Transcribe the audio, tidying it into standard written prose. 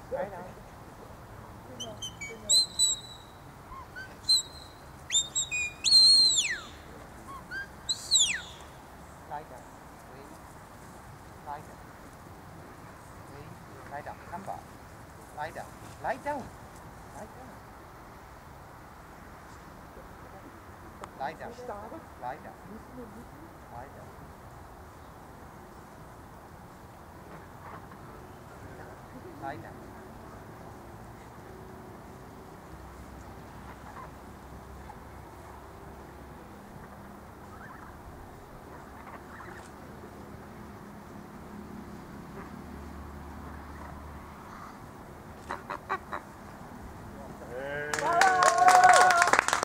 Lie down. Lie down. Wait. Lie down. Wait. Lie down. Come back. Lie down. Lie down. Lie down. Lie down. Lie down. Lie down. Lie down.